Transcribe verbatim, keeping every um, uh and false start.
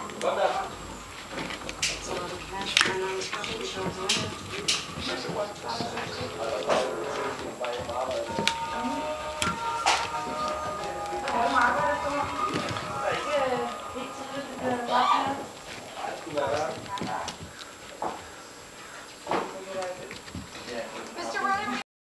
So the cash burn on the probably shows on it. Ikke helt tidligt, det der